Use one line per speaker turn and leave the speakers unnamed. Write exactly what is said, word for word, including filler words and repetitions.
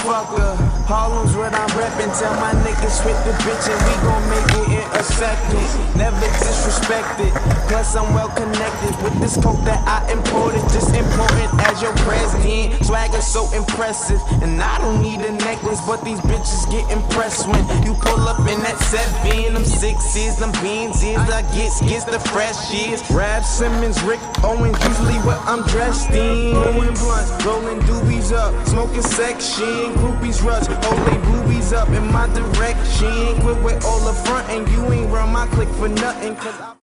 motherfucker. Harlem's what I'm reppin'. Tell my niggas hit the bitch and we gon' make it in a second. Never disrespected. Plus I'm well connected with this coke that I imported. Just important as your president. Swagger so impressive. And I don't need a necklace, but these bitches get impressed when you pull up in that seven. Them sixes, them beans is I get gets the fresh years. Rap Simmons, Rick Owens, usually what I'm dressed in. Rolling blunts, rolling doobies up, smoking section. Groupies rush, hold they boobies up in my direction. Quit with all the front and you ain't run my click for nothing. Cause I